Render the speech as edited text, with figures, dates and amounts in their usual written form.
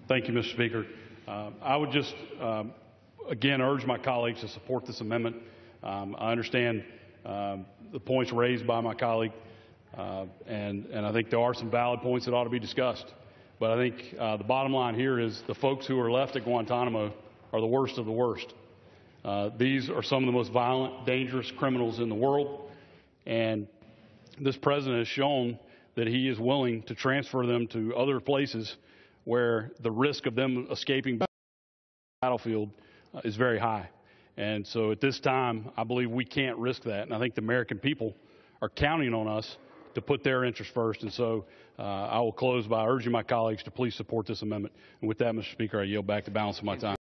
Thank you, Mr. Speaker. I would just, again, urge my colleagues to support this amendment. I understand the points raised by my colleague, and I think there are some valid points that ought to be discussed. But I think the bottom line here is the folks who are left at Guantanamo are the worst of the worst. These are some of the most violent, dangerous criminals in the world, and this president has shown that he is willing to transfer them to other places where the risk of them escaping the battlefield is very high. And so at this time, I believe we can't risk that. And I think the American people are counting on us to put their interests first. And so I will close by urging my colleagues to please support this amendment. And with that, Mr. Speaker, I yield back the balance of my time.